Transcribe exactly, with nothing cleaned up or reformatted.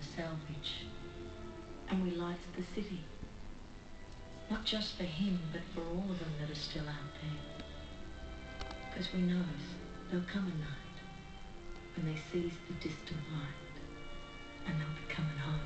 the salvage, and we light the city. Not just for him, but for all of them that are still out there. Because we know there'll come a night when they seize the distant light, and they'll be coming home.